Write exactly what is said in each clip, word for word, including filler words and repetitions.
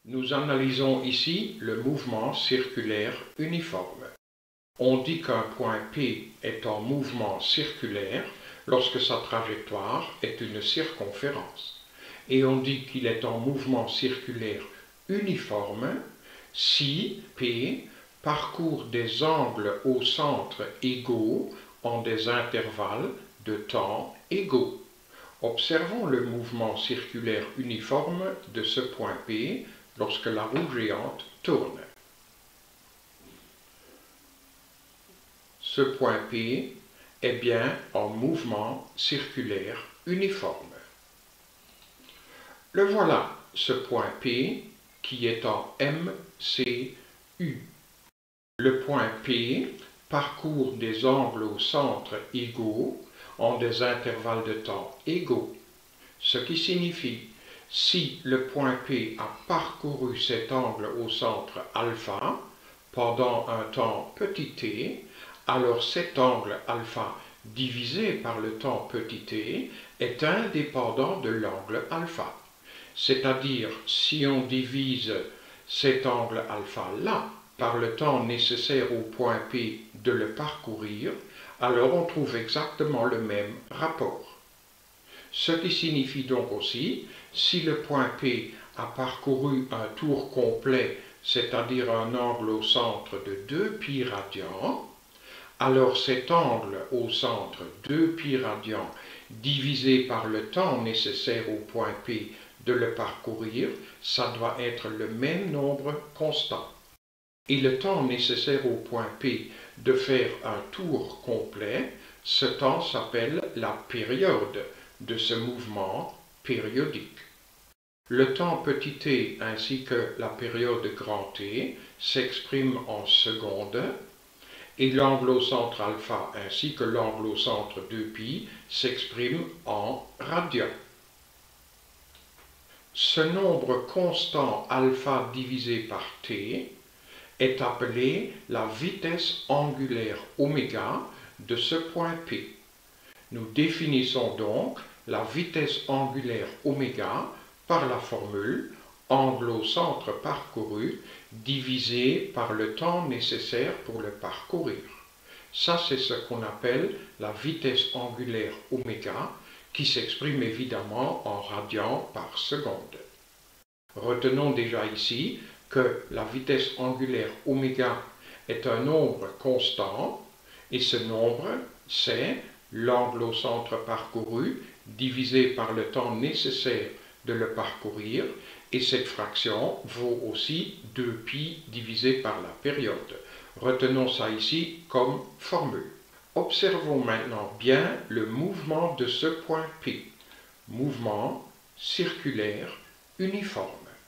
Nous analysons ici le mouvement circulaire uniforme. On dit qu'un point P est en mouvement circulaire lorsque sa trajectoire est une circonférence. Et on dit qu'il est en mouvement circulaire uniforme si P parcourt des angles au centre égaux en des intervalles de temps égaux. Observons le mouvement circulaire uniforme de ce point P lorsque la roue géante tourne. Ce point P est bien en mouvement circulaire uniforme. Le voilà, ce point P, qui est en M C U. Le point P parcourt des angles au centre égaux en des intervalles de temps égaux, ce qui signifie si le point P a parcouru cet angle au centre alpha pendant un temps petit t, alors cet angle alpha divisé par le temps petit t est indépendant de l'angle alpha. C'est-à-dire, si on divise cet angle alpha-là par le temps nécessaire au point P de le parcourir, alors on trouve exactement le même rapport. Ce qui signifie donc aussi, si le point P a parcouru un tour complet, c'est-à-dire un angle au centre de deux pi radians, alors cet angle au centre deux pi radians divisé par le temps nécessaire au point P de le parcourir, ça doit être le même nombre constant. Et le temps nécessaire au point P de faire un tour complet, ce temps s'appelle la période de ce mouvement périodique. Le temps petit t ainsi que la période grand T s'expriment en secondes et l'angle au centre alpha ainsi que l'angle au centre deux pi s'expriment en radians. Ce nombre constant alpha divisé par t est appelé la vitesse angulaire oméga de ce point P. Nous définissons donc la vitesse angulaire oméga par la formule angle au centre parcouru divisé par le temps nécessaire pour le parcourir. Ça, c'est ce qu'on appelle la vitesse angulaire oméga, qui s'exprime évidemment en radians par seconde. Retenons déjà ici que la vitesse angulaire oméga est un nombre constant, et ce nombre, c'est l'angle au centre parcouru divisé par le temps nécessaire de le parcourir, et cette fraction vaut aussi deux pi divisé par la période. Retenons ça ici comme formule. Observons maintenant bien le mouvement de ce point P, mouvement circulaire uniforme.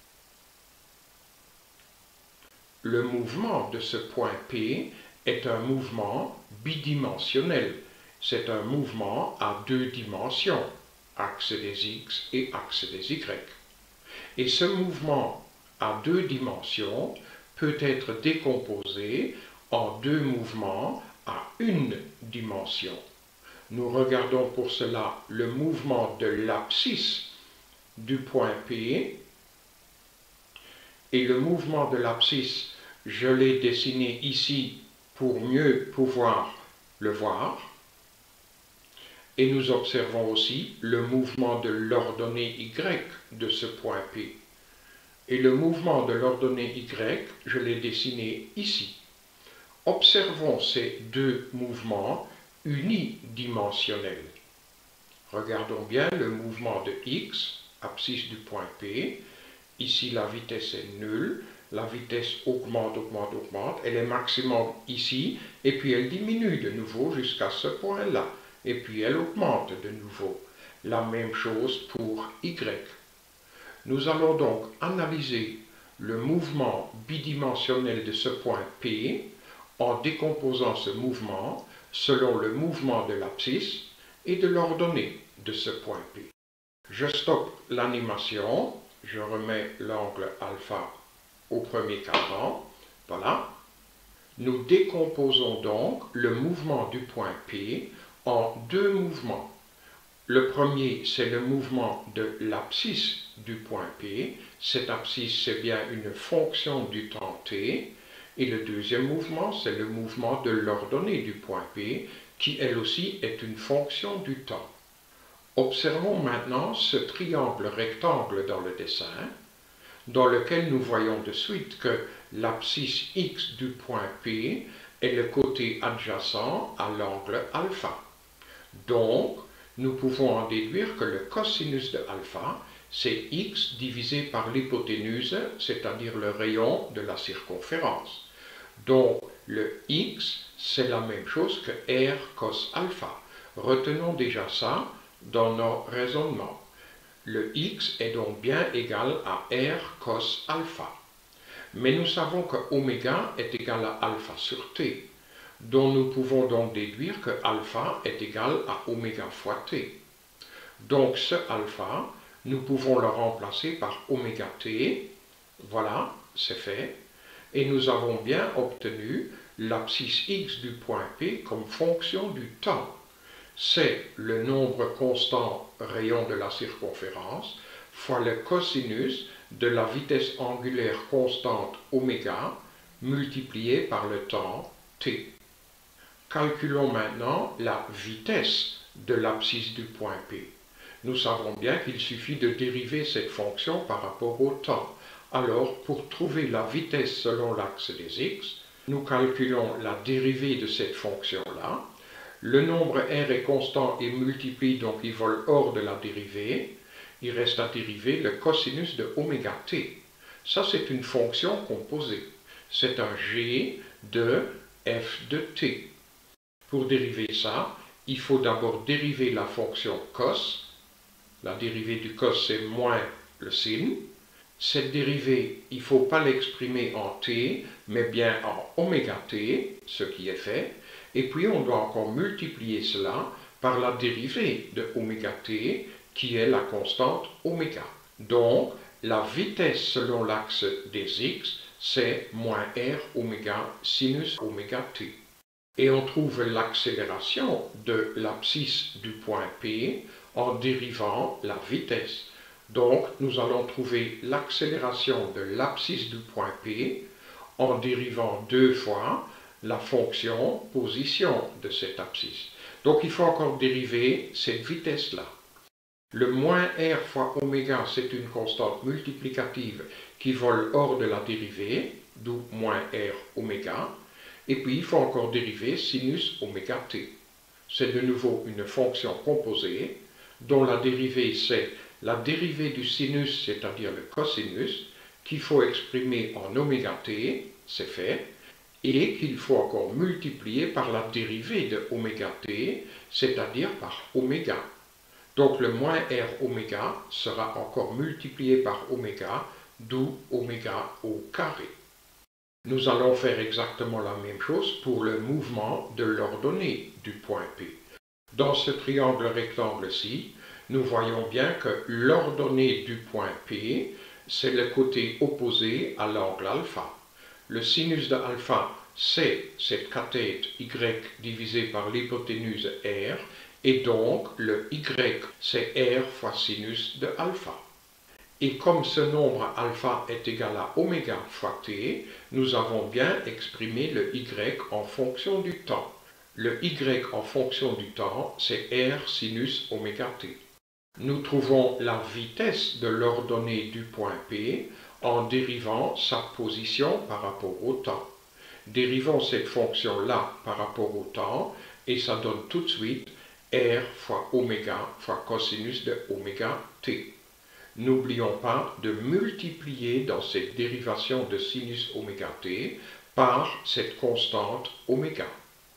Le mouvement de ce point P est un mouvement bidimensionnel. C'est un mouvement à deux dimensions, axe des X et axe des Y. Et ce mouvement à deux dimensions peut être décomposé en deux mouvements à une dimension. Nous regardons pour cela le mouvement de l'abscisse du point P, et le mouvement de l'abscisse, je l'ai dessiné ici pour mieux pouvoir le voir. Et nous observons aussi le mouvement de l'ordonnée Y de ce point P. Et le mouvement de l'ordonnée Y, je l'ai dessiné ici. Observons ces deux mouvements unidimensionnels. Regardons bien le mouvement de X, abscisse du point P. Ici, la vitesse est nulle. La vitesse augmente, augmente, augmente. Elle est maximum ici, et puis elle diminue de nouveau jusqu'à ce point-là. Et puis elle augmente de nouveau. La même chose pour Y. Nous allons donc analyser le mouvement bidimensionnel de ce point P en décomposant ce mouvement selon le mouvement de l'abscisse et de l'ordonnée de ce point P. Je stoppe l'animation, je remets l'angle alpha au premier cadran, voilà. Nous décomposons donc le mouvement du point P en deux mouvements. Le premier, c'est le mouvement de l'abscisse du point P, Cette abscisse, c'est bien une fonction du temps t. Et le deuxième mouvement, c'est le mouvement de l'ordonnée du point P, qui elle aussi est une fonction du temps. Observons maintenant ce triangle rectangle dans le dessin, dans lequel nous voyons de suite que l'abscisse x du point P est le côté adjacent à l'angle alpha. Donc, nous pouvons en déduire que le cosinus de alpha, c'est x divisé par l'hypoténuse, c'est-à-dire le rayon de la circonférence. Donc, le x, c'est la même chose que r cos alpha. Retenons déjà ça dans nos raisonnements. Le x est donc bien égal à r cos alpha. Mais nous savons que oméga est égal à alpha sur t, dont nous pouvons donc déduire que alpha est égal à oméga fois t. Donc ce alpha, nous pouvons le remplacer par oméga t. Voilà, c'est fait. Et nous avons bien obtenu l'abscisse x du point P comme fonction du temps. C'est le nombre constant rayon de la circonférence fois le cosinus de la vitesse angulaire constante oméga multiplié par le temps t. Calculons maintenant la vitesse de l'abscisse du point P. Nous savons bien qu'il suffit de dériver cette fonction par rapport au temps. Alors, pour trouver la vitesse selon l'axe des x, nous calculons la dérivée de cette fonction-là. Le nombre r est constant et multiplie, donc il vole hors de la dérivée. Il reste à dériver le cosinus de oméga t. Ça, c'est une fonction composée. C'est un g de f de t. Pour dériver ça, il faut d'abord dériver la fonction cos. La dérivée du cos, c'est moins le sin. Cette dérivée, il ne faut pas l'exprimer en t, mais bien en oméga t, ce qui est fait. Et puis, on doit encore multiplier cela par la dérivée de oméga t, qui est la constante oméga. Donc, la vitesse selon l'axe des x, c'est moins r oméga sinus oméga t. Et on trouve l'accélération de l'abscisse du point P en dérivant la vitesse. Donc, nous allons trouver l'accélération de l'abscisse du point P en dérivant deux fois la fonction position de cette abscisse. Donc, il faut encore dériver cette vitesse-là. Le moins r fois oméga, c'est une constante multiplicative qui vole hors de la dérivée, d'où moins r oméga. Et puis, il faut encore dériver sinus oméga t. C'est de nouveau une fonction composée dont la dérivée, c'est la dérivée du sinus, c'est-à-dire le cosinus, qu'il faut exprimer en oméga t, c'est fait, et qu'il faut encore multiplier par la dérivée de oméga t, c'est-à-dire par oméga. Donc le moins r oméga sera encore multiplié par oméga, d'où oméga au carré. Nous allons faire exactement la même chose pour le mouvement de l'ordonnée du point P. Dans ce triangle rectangle-ci, nous voyons bien que l'ordonnée du point P, c'est le côté opposé à l'angle alpha. Le sinus de alpha, c'est cette cathète y divisée par l'hypoténuse r, et donc le y, c'est r fois sinus de alpha. Et comme ce nombre alpha est égal à oméga fois t, nous avons bien exprimé le y en fonction du temps. Le y en fonction du temps, c'est r sinus oméga t. Nous trouvons la vitesse de l'ordonnée du point P en dérivant sa position par rapport au temps. Dérivons cette fonction-là par rapport au temps et ça donne tout de suite r fois oméga fois cosinus de oméga t. N'oublions pas de multiplier dans cette dérivation de sinus oméga t par cette constante oméga.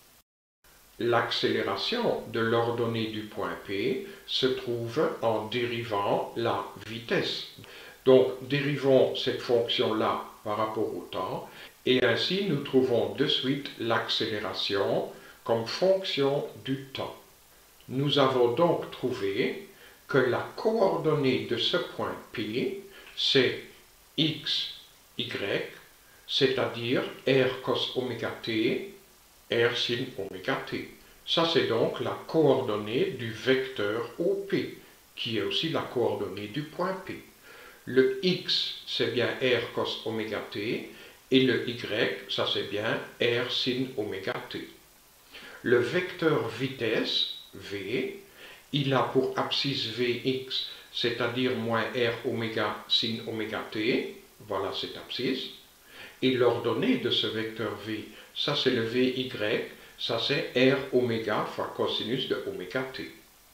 L'accélération de l'ordonnée du point P se trouve en dérivant la vitesse. Donc, dérivons cette fonction-là par rapport au temps, et ainsi nous trouvons de suite l'accélération comme fonction du temps. Nous avons donc trouvé que la coordonnée de ce point P, c'est x, y, c'est-à-dire r cos oméga t, r sin oméga t. Ça, c'est donc la coordonnée du vecteur O P, qui est aussi la coordonnée du point P. Le x, c'est bien r cos oméga t, et le y, ça c'est bien r sin oméga t. Le vecteur vitesse, v, il a pour abscisse vx, c'est-à-dire moins r oméga sin oméga t, voilà cette abscisse, et l'ordonnée de ce vecteur v, ça c'est le vy, ça c'est r oméga fois cosinus de oméga t.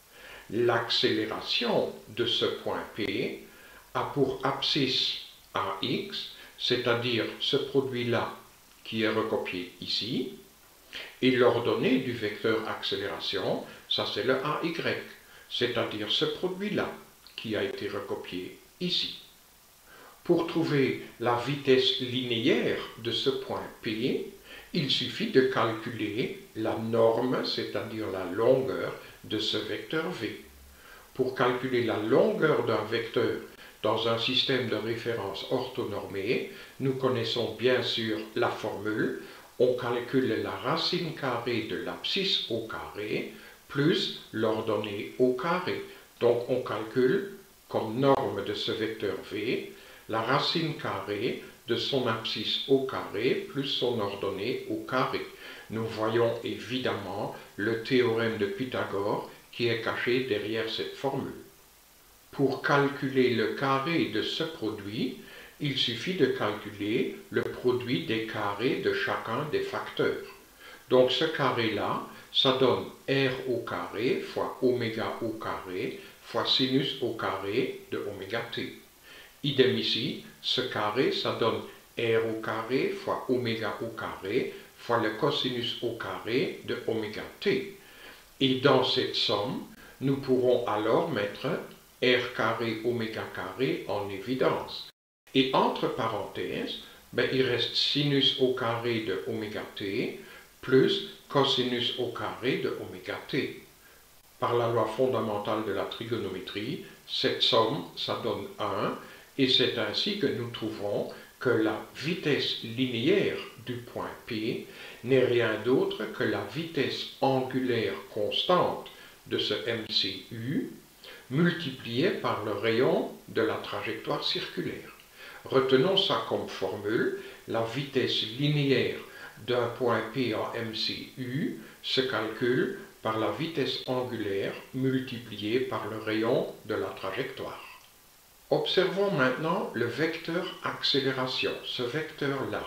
L'accélération de ce point P a pour abscisse ax, c'est-à-dire ce produit-là qui est recopié ici, et l'ordonnée du vecteur accélération, ça c'est le ay, c'est-à-dire ce produit-là qui a été recopié ici. Pour trouver la vitesse linéaire de ce point P, il suffit de calculer la norme, c'est-à-dire la longueur de ce vecteur V. Pour calculer la longueur d'un vecteur dans un système de référence orthonormé, nous connaissons bien sûr la formule. On calcule la racine carrée de l'abscisse au carré plus l'ordonnée au carré. Donc on calcule comme norme de ce vecteur V la racine carrée de son abscisse au carré plus son ordonnée au carré. Nous voyons évidemment le théorème de Pythagore qui est caché derrière cette formule. Pour calculer le carré de ce produit, il suffit de calculer le produit des carrés de chacun des facteurs. Donc ce carré-là, ça donne r au carré fois oméga au carré fois sinus au carré de oméga t. Idem ici, ce carré, ça donne r au carré fois oméga au carré fois le cosinus au carré de oméga t. Et dans cette somme, nous pourrons alors mettre r carré oméga carré en évidence. Et entre parenthèses, ben, il reste sinus au carré de oméga t plus cosinus au carré de oméga t. Par la loi fondamentale de la trigonométrie, cette somme, ça donne un, et c'est ainsi que nous trouvons que la vitesse linéaire du point P n'est rien d'autre que la vitesse angulaire constante de ce M C U multipliée par le rayon de la trajectoire circulaire. Retenons ça comme formule, la vitesse linéaire d'un point P en M C U se calcule par la vitesse angulaire multipliée par le rayon de la trajectoire. Observons maintenant le vecteur accélération, ce vecteur-là.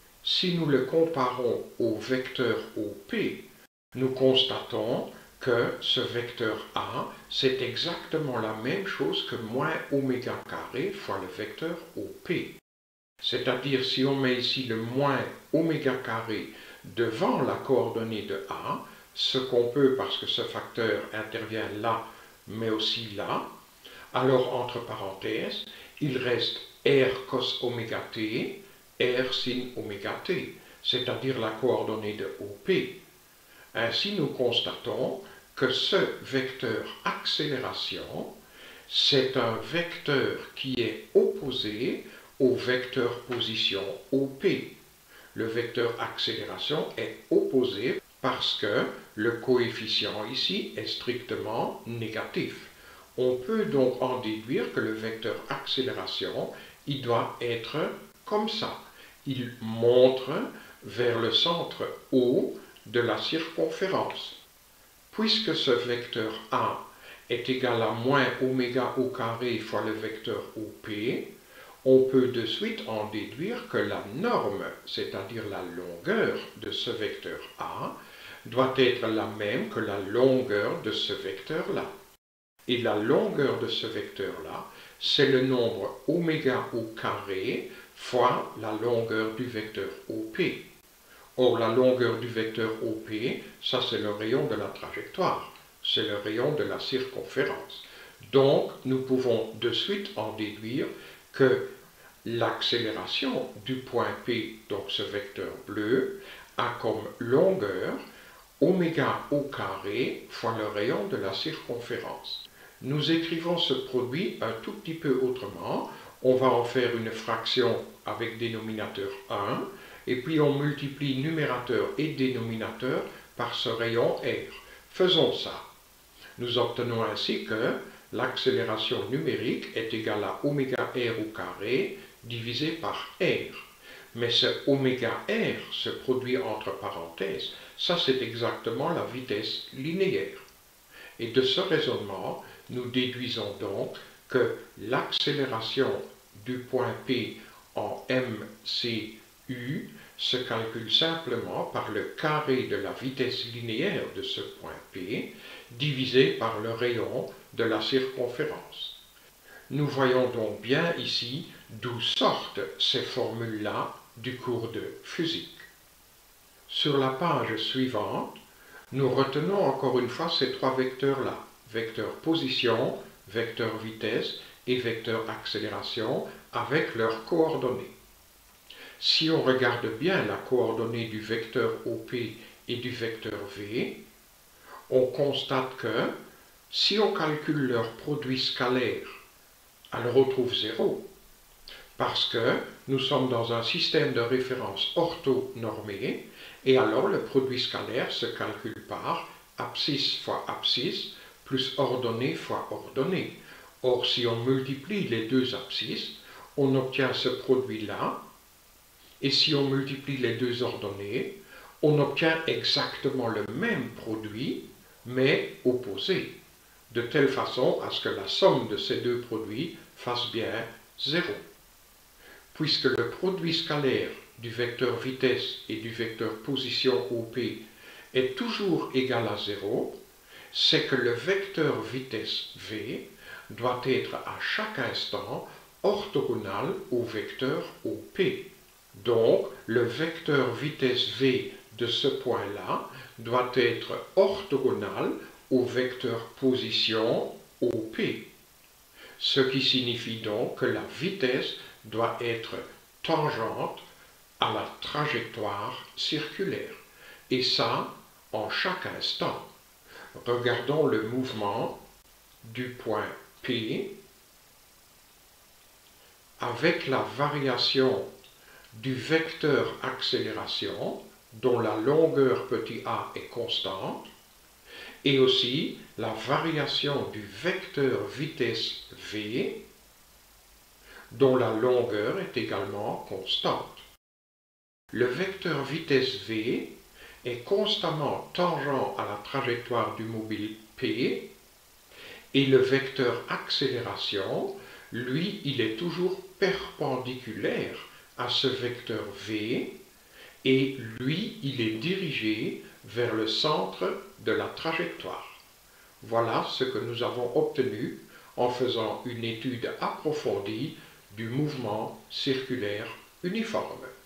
Si nous le comparons au vecteur O P, nous constatons que ce vecteur A, c'est exactement la même chose que moins oméga carré fois le vecteur O P. C'est-à-dire, si on met ici le moins oméga carré devant la coordonnée de A, ce qu'on peut parce que ce facteur intervient là, mais aussi là, alors entre parenthèses, il reste r cos oméga t, r sin oméga t, c'est-à-dire la coordonnée de O P. Ainsi, nous constatons que ce vecteur accélération, c'est un vecteur qui est opposé au vecteur position O P. Le vecteur accélération est opposé parce que le coefficient ici est strictement négatif. On peut donc en déduire que le vecteur accélération, il doit être comme ça. Il montre vers le centre O de la circonférence. Puisque ce vecteur A est égal à moins oméga au carré fois le vecteur O P, on peut de suite en déduire que la norme, c'est-à-dire la longueur de ce vecteur A, doit être la même que la longueur de ce vecteur-là. Et la longueur de ce vecteur-là, c'est le nombre oméga au carré fois la longueur du vecteur O P. Or, la longueur du vecteur O P, ça c'est le rayon de la trajectoire, c'est le rayon de la circonférence. Donc, nous pouvons de suite en déduire que l'accélération du point P, donc ce vecteur bleu, a comme longueur oméga au carré fois le rayon de la circonférence. Nous écrivons ce produit un tout petit peu autrement. On va en faire une fraction avec dénominateur un, et puis on multiplie numérateur et dénominateur par ce rayon R. Faisons ça. Nous obtenons ainsi que l'accélération numérique est égale à oméga r au carré divisé par r. Mais ce oméga r se produit entre parenthèses, ça c'est exactement la vitesse linéaire. Et de ce raisonnement, nous déduisons donc que l'accélération du point P en mcu se calcule simplement par le carré de la vitesse linéaire de ce point P divisé par le rayon de la circonférence. Nous voyons donc bien ici d'où sortent ces formules-là du cours de physique. Sur la page suivante, nous retenons encore une fois ces trois vecteurs-là, vecteur position, vecteur vitesse et vecteur accélération avec leurs coordonnées. Si on regarde bien la coordonnée du vecteur O P et du vecteur V, on constate que si on calcule leur produit scalaire, alors on trouve zéro, parce que nous sommes dans un système de référence orthonormé, et alors le produit scalaire se calcule par abscisse fois abscisse plus ordonnée fois ordonnée. Or, si on multiplie les deux abscisses, on obtient ce produit-là, et si on multiplie les deux ordonnées, on obtient exactement le même produit, mais opposé, de telle façon à ce que la somme de ces deux produits fasse bien zéro. Puisque le produit scalaire du vecteur vitesse et du vecteur position O P est toujours égal à zéro, c'est que le vecteur vitesse V doit être à chaque instant orthogonal au vecteur O P. Donc, le vecteur vitesse V de ce point-là doit être orthogonal au vecteur position O P. Ce qui signifie donc que la vitesse doit être tangente à la trajectoire circulaire. Et ça, en chaque instant. Regardons le mouvement du point P avec la variation du vecteur accélération, dont la longueur petit a est constante, et aussi la variation du vecteur vitesse V, dont la longueur est également constante. Le vecteur vitesse V est constamment tangent à la trajectoire du mobile P, et le vecteur accélération, lui, il est toujours perpendiculaire à ce vecteur V, et lui, il est dirigé vers le centre de la trajectoire. Voilà ce que nous avons obtenu en faisant une étude approfondie du mouvement circulaire uniforme.